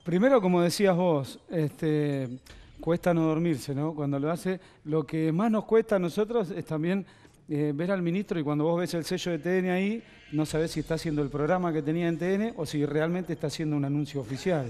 Primero, como decías vos, cuesta no dormirse, ¿no? Cuando lo hace, lo que más nos cuesta a nosotros es también ver al ministro y cuando vos ves el sello de TN ahí, no sabés si está haciendo el programa que tenía en TN o si realmente está haciendo un anuncio oficial.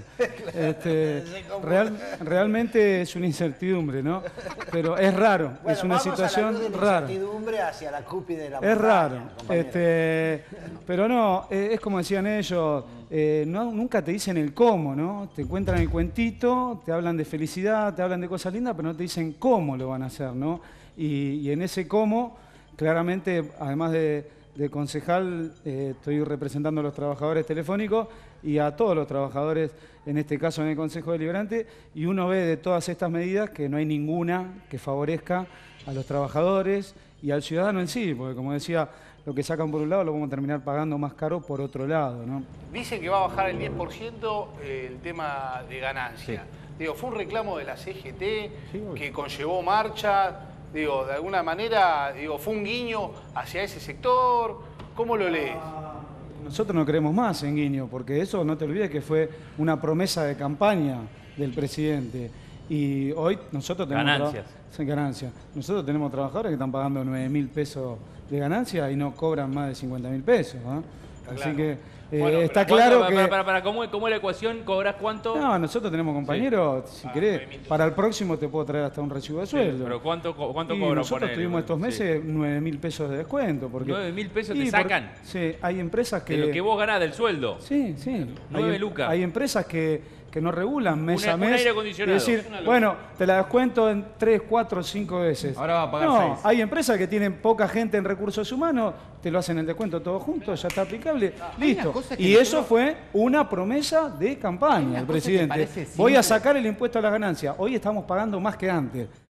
Realmente es una incertidumbre, ¿no? Pero es raro, bueno, es una situación rara. Incertidumbre hacia la cúpide de la Es montaña, raro, pero no, es como decían ellos, nunca te dicen el cómo, ¿no? Te cuentan el cuentito, te hablan de felicidad, te hablan de cosas lindas, pero no te dicen cómo lo van a hacer, ¿no? Y en ese cómo, claramente, además de concejal, estoy representando a los trabajadores telefónicos y a todos los trabajadores, en este caso en el Consejo Deliberante, y uno ve de todas estas medidas que no hay ninguna que favorezca a los trabajadores y al ciudadano en sí, porque como decía, lo que sacan por un lado lo vamos a terminar pagando más caro por otro lado, ¿no? Dicen que va a bajar el 10% el tema de ganancia. Sí. Digo, fue un reclamo de la CGT que conllevó marcha. Digo, de alguna manera, fue un guiño hacia ese sector. ¿Cómo lo lees? Nosotros no creemos más en guiño, porque eso no te olvides que fue una promesa de campaña del presidente. Y hoy nosotros tenemos ganancias. Nosotros tenemos trabajadores que están pagando 9.000 pesos de ganancia y no cobran más de 50.000 pesos. Así claro. Que bueno, está claro que... ¿Cómo es la ecuación? ¿Cobras cuánto? No, nosotros tenemos compañeros, si querés, para el próximo te puedo traer hasta un recibo de sueldo. Pero ¿cuánto cobran? Nosotros tuvimos estos meses 9.000 pesos de descuento. Porque, 9.000 pesos te sacan. Sí, hay empresas que... De lo que vos ganás del sueldo. Sí. 9 lucas. Hay empresas que no regulan mes a mes. Un aire acondicionado. Es decir, bueno, te la descuento en 3, 4, 5 veces. Ahora va a pagar 6. Hay empresas que tienen poca gente en recursos humanos, te lo hacen el descuento todo junto, ya está aplicable, listo. Y eso fue una promesa de campaña del presidente. Voy a sacar el impuesto a las ganancias. Hoy estamos pagando más que antes.